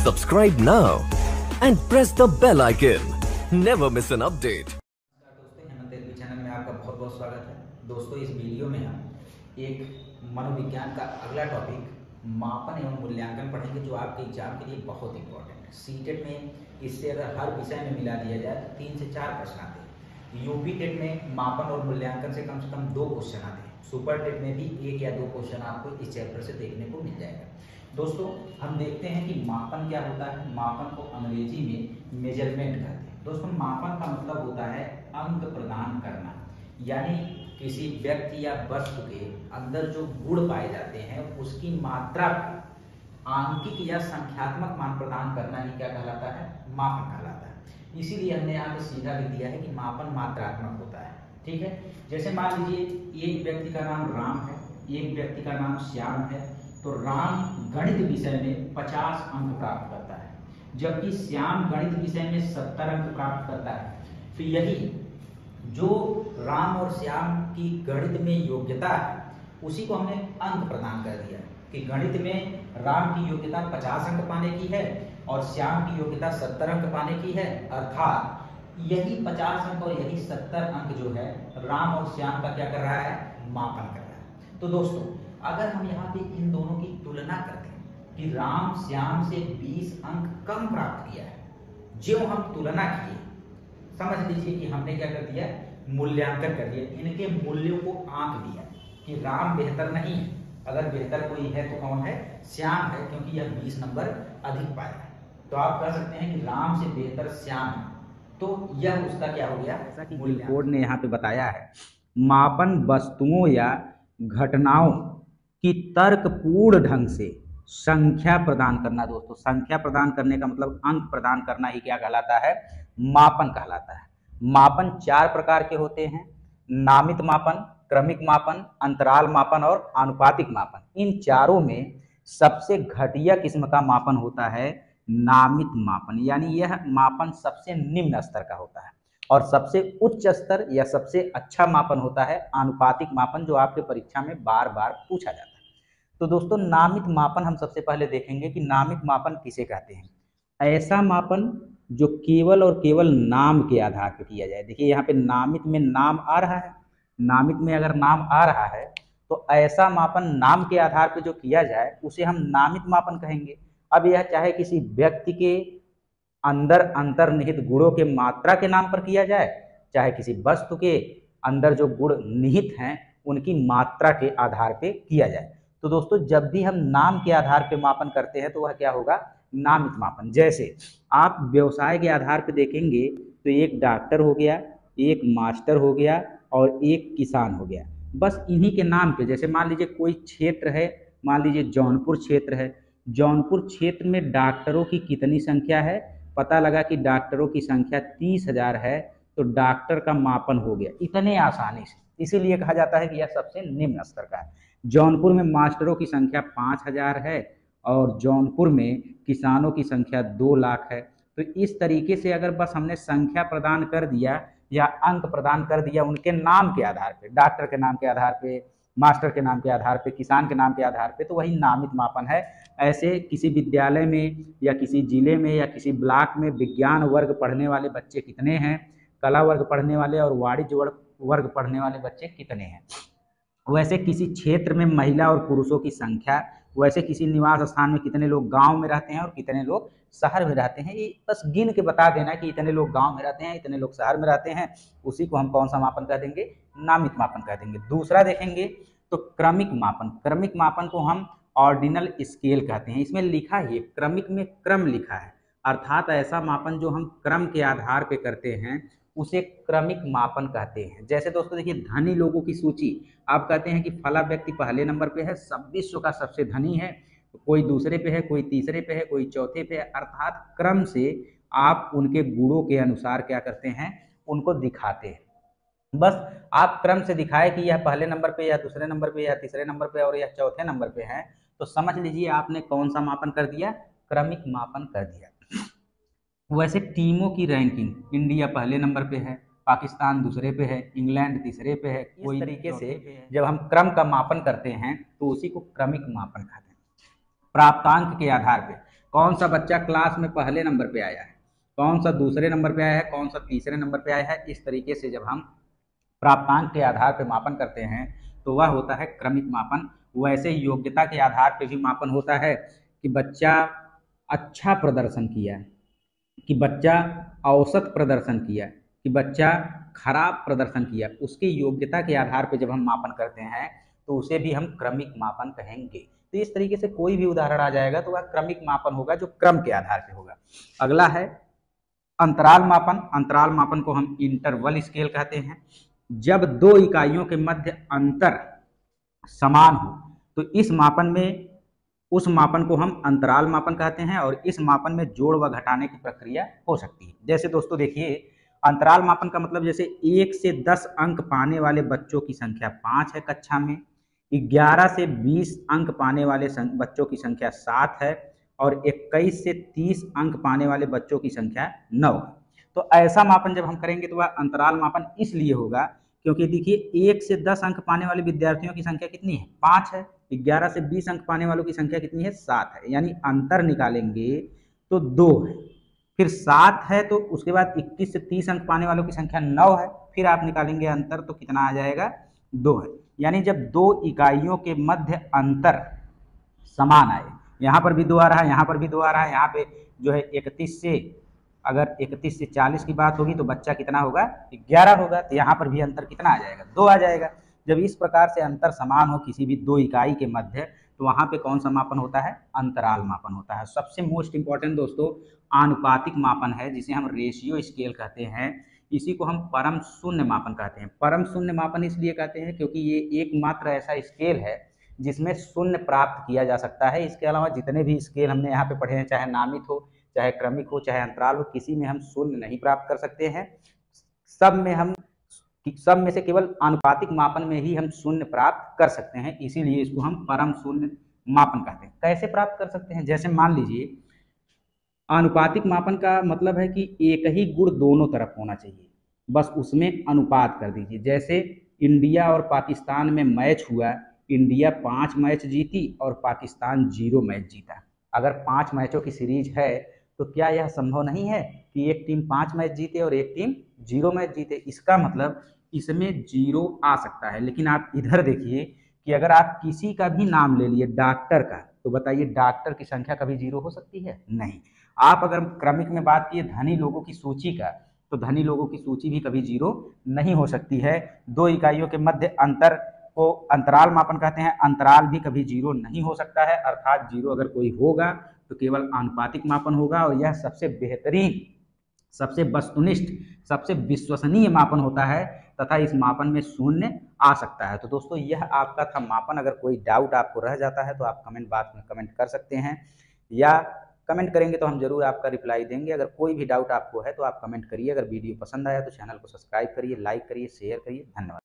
Subscribe now and press the bell icon. Never miss an update. दोस्तों, Hemant LB channel में आपका बहुत बहुत स्वागत है। दोस्तों, इस वीडियो में हम एक मनोविज्ञान का अगला टॉपिक मापन एवं मूल्यांकन पढ़ेंगे, जो आपके एग्जाम के लिए बहुत इंपॉर्टेंट है। सीटेट में इससे अगर हर विषय में मिला दिया जाए तो 3 से 4 प्रश्न आते हैं। यूपी टेट में मापन और मूल्यांकन से कम 2 क्वेश्चन आते हैं। सुपर टेट में भी 1 या 2 क्वेश्चन आपको इस चैप्टर से देखने को मिल जाएगा। दोस्तों, हम देखते हैं कि मापन क्या होता है। मापन को अंग्रेजी में मेजरमेंट कहते हैं। दोस्तों, मापन का मतलब होता है अंक प्रदान करना, यानी किसी व्यक्ति या वस्तु के अंदर जो गुण पाए जाते हैं उसकी मात्रा आंकिक या संख्यात्मक मान प्रदान करना ही क्या कहलाता है, मापन कहलाता है। इसीलिए हमने यहाँ पे सीधा लिख दिया है कि मापन मात्रात्मक होता है। ठीक है, जैसे मान लीजिए एक व्यक्ति का नाम राम है, एक व्यक्ति का नाम श्याम है, तो राम गणित विषय में 50 अंक प्राप्त करता है, जबकि श्याम गणित विषय में 70 अंक प्राप्त करता है। तो यही जो राम और श्याम की गणित में योग्यता है उसी को हमने अंक प्रदान कर दिया कि गणित में राम की योग्यता 50 अंक पाने की है और श्याम की योग्यता 70 अंक पाने की है। अर्थात यही 50 अंक और यही 70 अंक जो है राम और श्याम का क्या कर रहा है, मापन कर रहा है। तो दोस्तों, अगर हम यहाँ पे इन दोनों की तुलना करते हैं कि राम श्याम से 20 अंक कम प्राप्त किया है, जो हम तुलना किए, समझ लीजिए कि हमने क्या कर दिया, मूल्यांकन कर दिया, इनके मूल्यों को आंक दिया कि राम बेहतर नहीं है। अगर बेहतर कोई है तो कौन है, श्याम है, क्योंकि यह 20 नंबर अधिक पाया है। तो आप कह सकते हैं कि राम से बेहतर श्याम है, तो यह उसका क्या हो गया, जैसा कि बोर्ड ने यहाँ पे बताया है। मापन वस्तुओं या घटनाओं की तर्कपूर्ण ढंग से संख्या प्रदान करना। दोस्तों, संख्या प्रदान करने का मतलब अंक प्रदान करना ही क्या कहलाता है, मापन कहलाता है। मापन 4 प्रकार के होते हैं: नामित मापन, क्रमिक मापन, अंतराल मापन और आनुपातिक मापन। इन चारों में सबसे घटिया किस्म का मापन होता है नामित मापन, यानी यह मापन सबसे निम्न स्तर का होता है। और सबसे उच्च स्तर या सबसे अच्छा मापन होता है आनुपातिक मापन, जो आपके परीक्षा में बार बार पूछा जाता है। तो दोस्तों, नामित मापन हम सबसे पहले देखेंगे कि नामित मापन किसे कहते हैं। ऐसा मापन जो केवल और केवल नाम के आधार पर किया जाए। देखिए यहाँ पे नामित में नाम आ रहा है, नामित में अगर नाम आ रहा है तो ऐसा मापन नाम के आधार पर जो किया जाए उसे हम नामित मापन कहेंगे। अब यह चाहे किसी व्यक्ति के अंदर अंतर्निहित गुणों के मात्रा के नाम पर किया जाए, चाहे किसी वस्तु के अंदर जो गुण निहित हैं उनकी मात्रा के आधार पे किया जाए। तो दोस्तों, जब भी हम नाम के आधार पे मापन करते हैं तो वह क्या होगा, नामित मापन। जैसे आप व्यवसाय के आधार पे देखेंगे तो एक डॉक्टर हो गया, एक मास्टर हो गया और एक किसान हो गया। बस इन्हीं के नाम पे, जैसे मान लीजिए कोई क्षेत्र है, मान लीजिए जौनपुर क्षेत्र है, जौनपुर क्षेत्र में डॉक्टरों की कितनी संख्या है, पता लगा कि डॉक्टरों की संख्या 30,000 है, तो डॉक्टर का मापन हो गया इतने आसानी से। इसीलिए कहा जाता है कि यह सबसे निम्न स्तर का है। जौनपुर में मास्टरों की संख्या 5,000 है और जौनपुर में किसानों की संख्या 2 लाख है। तो इस तरीके से अगर बस हमने संख्या प्रदान कर दिया या अंक प्रदान कर दिया उनके नाम के आधार पे, डॉक्टर के नाम के आधार पे, मास्टर के नाम के आधार पे, किसान के नाम के आधार पे, तो वही नामित मापन है। ऐसे किसी विद्यालय में या किसी जिले में या किसी ब्लॉक में विज्ञान वर्ग पढ़ने वाले बच्चे कितने हैं, कला वर्ग पढ़ने वाले और वाणिज्य वर्ग पढ़ने वाले बच्चे कितने हैं, वैसे किसी क्षेत्र में महिला और पुरुषों की संख्या, वैसे किसी निवास स्थान में कितने लोग गांव में रहते हैं और कितने लोग शहर में रहते हैं, ये बस गिन के बता देना कि इतने लोग गांव में रहते हैं, इतने लोग शहर में रहते हैं, उसी को हम कौन सा मापन कह देंगे, नामित मापन कह देंगे। दूसरा देखेंगे तो क्रमिक मापन। क्रमिक मापन को हम ऑर्डिनल स्केल कहते हैं। इसमें लिखा ही क्रमिक में क्रम लिखा है, अर्थात ऐसा मापन जो हम क्रम के आधार पर करते हैं उसे क्रमिक मापन कहते हैं। जैसे दोस्तों देखिए, धनी लोगों की सूची, आप कहते हैं कि फला व्यक्ति पहले नंबर पे है, सब विश्व का सबसे धनी है, कोई दूसरे पे है, कोई तीसरे पे है, कोई चौथे पे है, अर्थात क्रम से आप उनके गुणों के अनुसार क्या करते हैं, उनको दिखाते हैं। बस आप क्रम से दिखाए कि यह पहले नंबर पे या दूसरे नंबर पे या तीसरे नंबर पे और यह चौथे नंबर पे है, तो समझ लीजिए आपने कौन सा मापन कर दिया, क्रमिक मापन कर दिया। वैसे टीमों की रैंकिंग, इंडिया पहले नंबर पे है, पाकिस्तान दूसरे पे है, इंग्लैंड तीसरे पे है, कोई तरीके से जब हम क्रम का मापन करते हैं तो उसी को क्रमिक मापन कहते हैं। प्राप्तांक के आधार पे, कौन सा बच्चा क्लास में पहले नंबर पे आया है, कौन सा दूसरे नंबर पे आया है, कौन सा तीसरे नंबर पे आया है। इस तरीके से जब हम प्राप्तांक के आधार पर मापन करते हैं तो वह होता है क्रमिक मापन। वैसे ही योग्यता के आधार पर भी मापन होता है कि बच्चा अच्छा प्रदर्शन किया, कि बच्चा औसत प्रदर्शन किया, कि बच्चा खराब प्रदर्शन किया, उसकी योग्यता के आधार पर जब हम मापन करते हैं तो उसे भी हम क्रमिक मापन कहेंगे। तो इस तरीके से कोई भी उदाहरण आ जाएगा तो वह क्रमिक मापन होगा, जो क्रम के आधार पर होगा। अगला है अंतराल मापन। अंतराल मापन को हम इंटरवल स्केल कहते हैं। जब दो इकाइयों के मध्य अंतर समान हो तो इस मापन में, उस मापन को हम अंतराल मापन कहते हैं, और इस मापन में जोड़ व घटाने की प्रक्रिया हो सकती है। जैसे दोस्तों देखिए, अंतराल मापन का मतलब जैसे 1 से 10 अंक पाने वाले बच्चों की संख्या 5 है कक्षा में, 11 से 20 अंक पाने वाले बच्चों की संख्या 7 है, और 21 से 30 अंक पाने वाले बच्चों की संख्या 9 है। तो ऐसा मापन जब हम करेंगे तो वह अंतराल मापन इसलिए होगा क्योंकि देखिए 1 से 10 अंक पाने वाले विद्यार्थियों की संख्या कितनी है, 5 है। 11 से 20 अंक पाने वालों की संख्या कितनी है, 7 है। यानी अंतर निकालेंगे तो 2 है, फिर 7 है, तो उसके बाद 21 से 30 अंक पाने वालों की संख्या 9 है, फिर आप निकालेंगे अंतर तो कितना आ जाएगा, 2 है। यानी जब दो इकाइयों के मध्य अंतर समान आए, यहाँ पर भी 2 आ रहा है, यहाँ पर भी 2 आ रहा है, यहाँ पे जो है 31 से, अगर 31 से 40 की बात होगी तो बच्चा कितना होगा, 11 होगा। तो यहाँ पर भी अंतर कितना आ जाएगा, 2 आ जाएगा। जब इस प्रकार से अंतर समान हो किसी भी दो इकाई के मध्य, तो वहाँ पे कौन सा मापन होता है, अंतराल मापन होता है। सबसे मोस्ट इंपॉर्टेंट दोस्तों आनुपातिक मापन है, जिसे हम रेशियो स्केल कहते हैं। इसी को हम परम शून्य मापन कहते हैं। परम शून्य मापन इसलिए कहते हैं क्योंकि ये एकमात्र ऐसा स्केल है जिसमें शून्य प्राप्त किया जा सकता है। इसके अलावा जितने भी स्केल हमने यहाँ पे पढ़े हैं, चाहे नामित हो, चाहे क्रमिक हो, चाहे अंतराल हो, किसी में हम शून्य नहीं प्राप्त कर सकते हैं। सब में से केवल आनुपातिक मापन में ही हम शून्य प्राप्त कर सकते हैं, इसीलिए इसको हम परम शून्य मापन कहते हैं। कैसे प्राप्त कर सकते हैं, जैसे मान लीजिए आनुपातिक मापन का मतलब है कि एक ही गुण दोनों तरफ होना चाहिए, बस उसमें अनुपात कर दीजिए। जैसे इंडिया और पाकिस्तान में मैच हुआ, इंडिया 5 मैच जीती और पाकिस्तान 0 मैच जीता। अगर 5 मैचों की सीरीज है तो क्या यह संभव नहीं है कि एक टीम 5 मैच जीते और एक टीम 0 मैच जीते। इसका मतलब इसमें 0 आ सकता है। लेकिन आप इधर देखिए कि अगर आप किसी का भी नाम ले लिए, डॉक्टर का, तो बताइए डॉक्टर की संख्या कभी 0 हो सकती है, नहीं। आप अगर क्रमिक में बात किए धनी लोगों की सूची का, तो धनी लोगों की सूची भी कभी 0 नहीं हो सकती है। दो इकाइयों के मध्य अंतर को अंतराल मापन कहते हैं। अंतराल भी कभी 0 नहीं हो सकता है, अर्थात 0 अगर कोई होगा तो केवल आनुपातिक मापन होगा, और यह सबसे बेहतरीन, सबसे वस्तुनिष्ठ, सबसे विश्वसनीय मापन होता है, तथा इस मापन में शून्य आ सकता है। तो दोस्तों यह आपका था मापन। अगर कोई डाउट आपको रह जाता है तो आप कमेंट बॉक्स में कमेंट कर सकते हैं, या कमेंट करेंगे तो हम जरूर आपका रिप्लाई देंगे। अगर कोई भी डाउट आपको है तो आप कमेंट करिए। अगर वीडियो पसंद आया तो चैनल को सब्सक्राइब करिए, लाइक करिए, शेयर करिए। धन्यवाद।